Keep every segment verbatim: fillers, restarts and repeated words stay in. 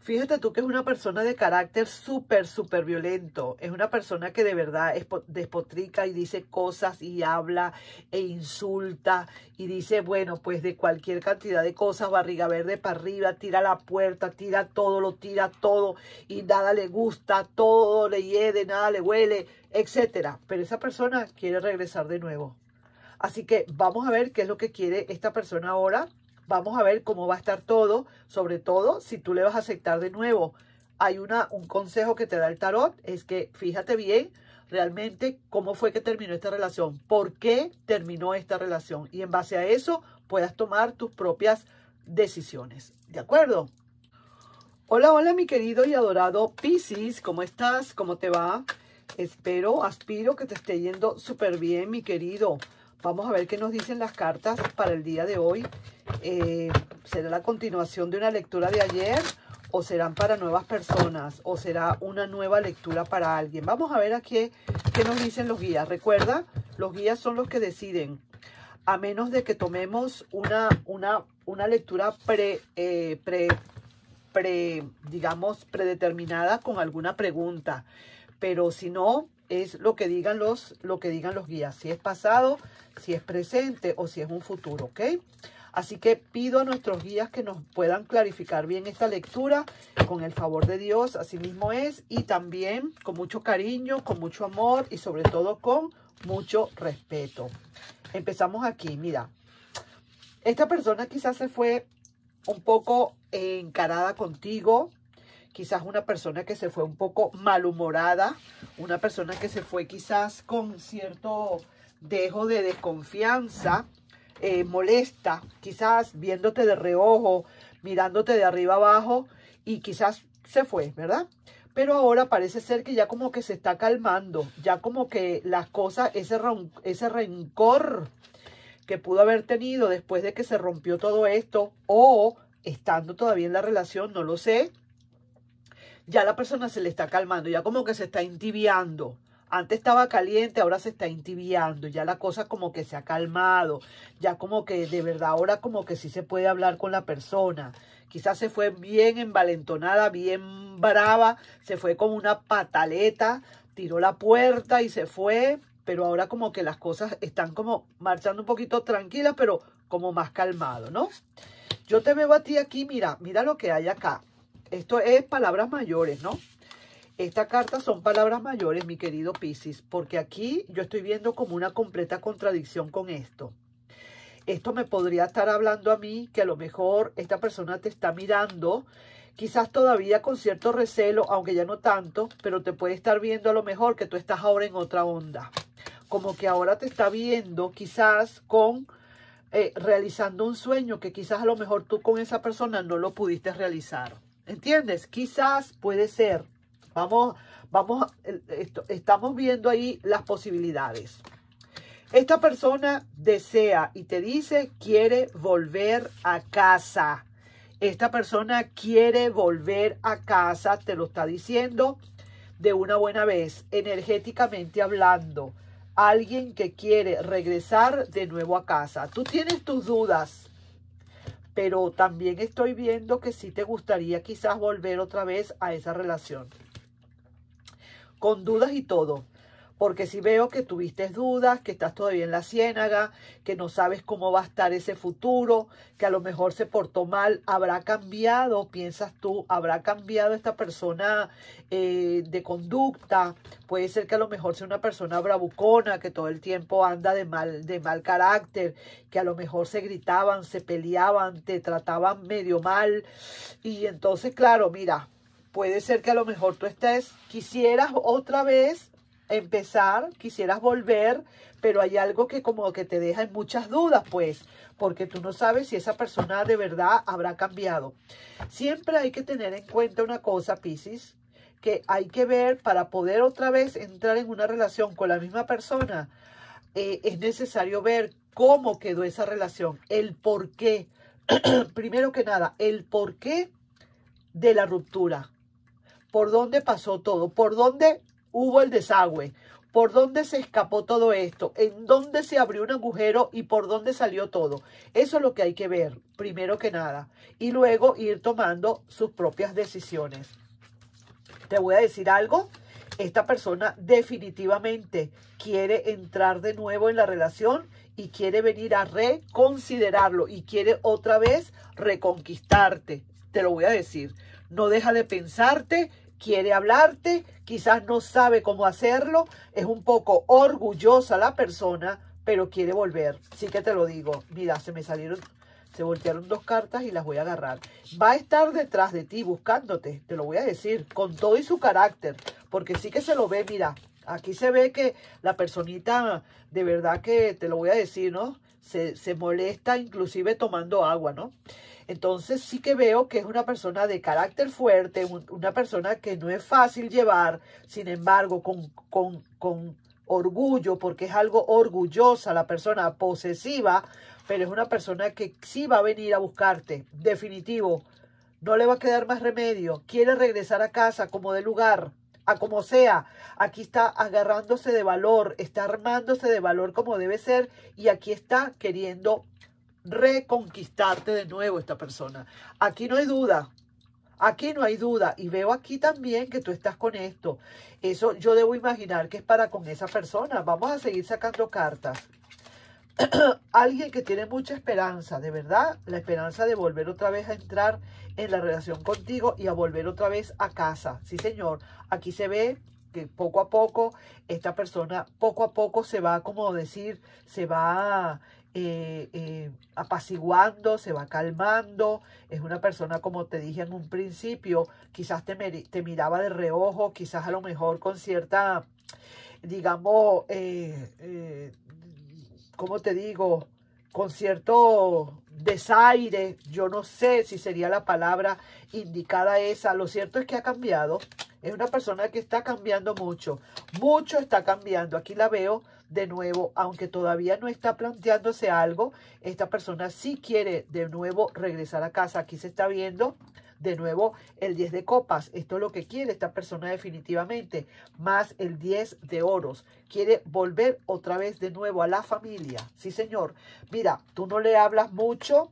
Fíjate tú que es una persona de carácter súper, súper violento. Es una persona que de verdad es despotrica y dice cosas y habla e insulta y dice, bueno, pues de cualquier cantidad de cosas, barriga verde para arriba, tira la puerta, tira todo, lo tira todo y nada le gusta, todo le hiede, nada le huele, etcétera. Pero esa persona quiere regresar de nuevo. Así que vamos a ver qué es lo que quiere esta persona ahora. Vamos a ver cómo va a estar todo, sobre todo si tú le vas a aceptar de nuevo. Hay una, un consejo que te da el tarot, es que fíjate bien realmente cómo fue que terminó esta relación, por qué terminó esta relación. Y en base a eso puedas tomar tus propias decisiones. ¿De acuerdo? Hola, hola mi querido y adorado Piscis, ¿cómo estás? ¿Cómo te va? Espero, aspiro que te esté yendo súper bien, mi querido. Vamos a ver qué nos dicen las cartas para el día de hoy. Eh, ¿Será la continuación de una lectura de ayer? ¿O serán para nuevas personas? ¿O será una nueva lectura para alguien? Vamos a ver aquí qué nos dicen los guías. Recuerda, los guías son los que deciden. A menos de que tomemos una, una, una lectura pre, eh, pre, pre, digamos, predeterminada con alguna pregunta. Pero si no, es lo que digan los, lo que digan los guías. Si es pasado, si es presente o si es un futuro, ¿ok? Así que pido a nuestros guías que nos puedan clarificar bien esta lectura con el favor de Dios, así mismo es, y también con mucho cariño, con mucho amor y sobre todo con mucho respeto. Empezamos aquí, mira. Esta persona quizás se fue un poco encarada contigo, quizás una persona que se fue un poco malhumorada, una persona que se fue quizás con cierto dejo de desconfianza, eh, molesta, quizás viéndote de reojo, mirándote de arriba abajo y quizás se fue, ¿verdad? Pero ahora parece ser que ya como que se está calmando, ya como que las cosas, ese, ese rencor que pudo haber tenido después de que se rompió todo esto o estando todavía en la relación, no lo sé, ya la persona se le está calmando, ya como que se está entibiando. Antes estaba caliente, ahora se está entibiando, ya la cosa como que se ha calmado, ya como que de verdad ahora como que sí se puede hablar con la persona. Quizás se fue bien envalentonada, bien brava, se fue como una pataleta, tiró la puerta y se fue, pero ahora como que las cosas están como marchando un poquito tranquilas, pero como más calmado, ¿no? Yo te veo a ti aquí, mira, mira lo que hay acá. Esto es palabras mayores, ¿no? Esta carta son palabras mayores, mi querido Piscis, porque aquí yo estoy viendo como una completa contradicción con esto. Esto me podría estar hablando a mí que a lo mejor esta persona te está mirando, quizás todavía con cierto recelo, aunque ya no tanto, pero te puede estar viendo a lo mejor que tú estás ahora en otra onda. Como que ahora te está viendo quizás con eh, realizando un sueño que quizás a lo mejor tú con esa persona no lo pudiste realizar. ¿Entiendes? Quizás puede ser. Vamos, vamos, esto, estamos viendo ahí las posibilidades. Esta persona desea y te dice, quiere volver a casa. Esta persona quiere volver a casa, te lo está diciendo de una buena vez, energéticamente hablando. Alguien que quiere regresar de nuevo a casa. Tú tienes tus dudas, pero también estoy viendo que sí te gustaría quizás volver otra vez a esa relación. Con dudas y todo. Porque si veo que tuviste dudas, que estás todavía en la ciénaga, que no sabes cómo va a estar ese futuro, que a lo mejor se portó mal, habrá cambiado, piensas tú, habrá cambiado esta persona eh, de conducta. Puede ser que a lo mejor sea una persona bravucona, que todo el tiempo anda de mal, de mal carácter, que a lo mejor se gritaban, se peleaban, te trataban medio mal. Y entonces, claro, mira, puede ser que a lo mejor tú estés, quisieras otra vez empezar, quisieras volver, pero hay algo que como que te deja en muchas dudas, pues, porque tú no sabes si esa persona de verdad habrá cambiado. Siempre hay que tener en cuenta una cosa, Piscis, que hay que ver para poder otra vez entrar en una relación con la misma persona, eh, es necesario ver cómo quedó esa relación, el por qué. Primero que nada, el por qué de la ruptura. ¿Por dónde pasó todo? ¿Por dónde hubo el desagüe? ¿Por dónde se escapó todo esto? ¿En dónde se abrió un agujero y por dónde salió todo? Eso es lo que hay que ver, primero que nada. Y luego ir tomando sus propias decisiones. Te voy a decir algo. Esta persona definitivamente quiere entrar de nuevo en la relación y quiere venir a reconsiderarlo y quiere otra vez reconquistarte. Te lo voy a decir. No deja de pensarte, quiere hablarte, quizás no sabe cómo hacerlo, es un poco orgullosa la persona, pero quiere volver. Sí que te lo digo. Mira, se me salieron, se voltearon dos cartas y las voy a agarrar. Va a estar detrás de ti buscándote, te lo voy a decir, con todo y su carácter, porque sí que se lo ve, mira, aquí se ve que la personita, de verdad que te lo voy a decir, ¿no? Se, se molesta inclusive tomando agua, ¿no? Entonces sí que veo que es una persona de carácter fuerte, una persona que no es fácil llevar, sin embargo, con, con, con orgullo, porque es algo orgullosa la persona, posesiva, pero es una persona que sí va a venir a buscarte, definitivo. No le va a quedar más remedio, quiere regresar a casa como de lugar, a como sea. Aquí está agarrándose de valor, está armándose de valor como debe ser y aquí está queriendo reconquistarte de nuevo esta persona. Aquí no hay duda, aquí no hay duda. Y veo aquí también que tú estás con esto. Eso yo debo imaginar que es para con esa persona. Vamos a seguir sacando cartas. Alguien que tiene mucha esperanza, de verdad, la esperanza de volver otra vez a entrar en la relación contigo y a volver otra vez a casa. Sí, señor, aquí se ve que poco a poco esta persona, poco a poco se va, como decir, se va eh, eh, apaciguando, se va calmando. Es una persona, como te dije en un principio, quizás te, te miraba de reojo, quizás a lo mejor con cierta, digamos, eh, eh, ¿cómo te digo? Con cierto desaire, yo no sé si sería la palabra indicada esa. Lo cierto es que ha cambiado. Es una persona que está cambiando mucho. Mucho está cambiando. Aquí la veo de nuevo, aunque todavía no está planteándose algo. Esta persona sí quiere de nuevo regresar a casa. Aquí se está viendo de nuevo el diez de copas. Esto es lo que quiere esta persona definitivamente. Más el diez de oros. Quiere volver otra vez de nuevo a la familia. Sí, señor. Mira, tú no le hablas mucho.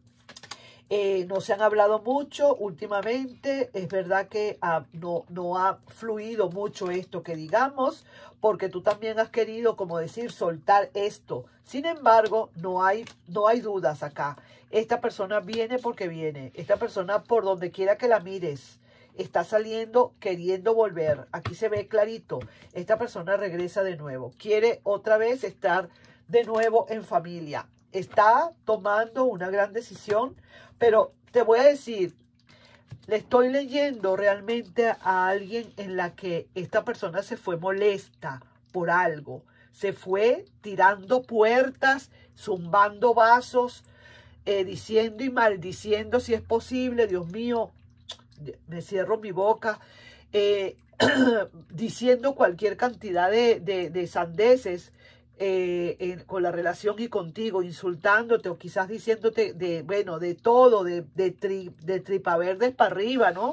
Eh, no se han hablado mucho últimamente. Es verdad que ah, no, no ha fluido mucho esto que digamos, porque tú también has querido, como decir, soltar esto. Sin embargo, no hay, no hay dudas acá. Esta persona viene porque viene. Esta persona, por donde quiera que la mires, está saliendo queriendo volver. Aquí se ve clarito. Esta persona regresa de nuevo. Quiere otra vez estar de nuevo en familia. Está tomando una gran decisión, pero te voy a decir, le estoy leyendo realmente a alguien en la que esta persona se fue molesta por algo. Se fue tirando puertas, zumbando vasos, eh, diciendo y maldiciendo si es posible. Dios mío, me cierro mi boca. Eh, diciendo cualquier cantidad de, de, de sandeces. Eh, en, con la relación y contigo, insultándote o quizás diciéndote de, bueno, de todo, de, de, tri, de tripa verdes para arriba, ¿no?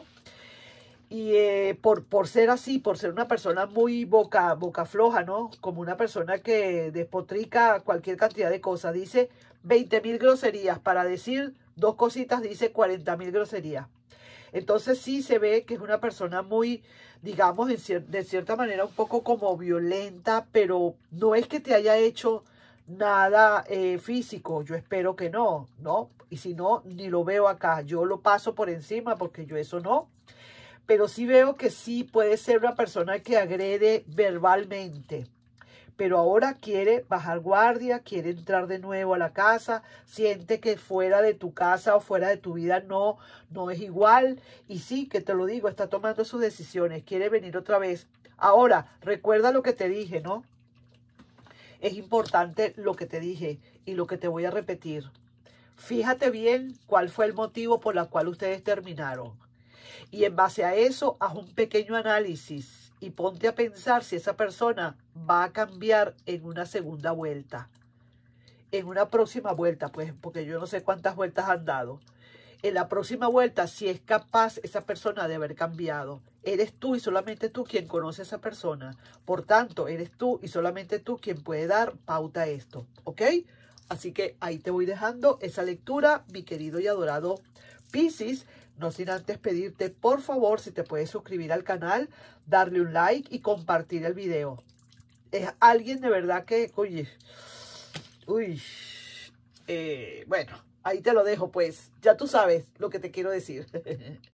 Y eh, por, por ser así, por ser una persona muy boca, boca floja, ¿no? Como una persona que despotrica cualquier cantidad de cosas. Dice veinte mil groserías. Para decir dos cositas dice cuarenta mil groserías. Entonces sí se ve que es una persona muy, digamos, en cier de cierta manera un poco como violenta, pero no es que te haya hecho nada eh, físico. Yo espero que no, ¿no? Y si no, ni lo veo acá. Yo lo paso por encima porque yo eso no. Pero sí veo que sí puede ser una persona que agrede verbalmente. Pero ahora quiere bajar guardia, quiere entrar de nuevo a la casa, siente que fuera de tu casa o fuera de tu vida no, no es igual. Y sí, que te lo digo, está tomando sus decisiones, quiere venir otra vez. Ahora, recuerda lo que te dije, ¿no? Es importante lo que te dije y lo que te voy a repetir. Fíjate bien cuál fue el motivo por el cual ustedes terminaron. Y en base a eso, haz un pequeño análisis. Y ponte a pensar si esa persona va a cambiar en una segunda vuelta. En una próxima vuelta, pues, porque yo no sé cuántas vueltas han dado. en la próxima vuelta, si es capaz esa persona de haber cambiado. Eres tú y solamente tú quien conoce a esa persona. Por tanto, eres tú y solamente tú quien puede dar pauta a esto, ¿ok? Así que ahí te voy dejando esa lectura, mi querido y adorado Piscis. No sin antes pedirte, por favor, si te puedes suscribir al canal, darle un like y compartir el video. Es alguien de verdad que, oye, uy, eh, bueno, ahí te lo dejo, pues. Ya tú sabes lo que te quiero decir.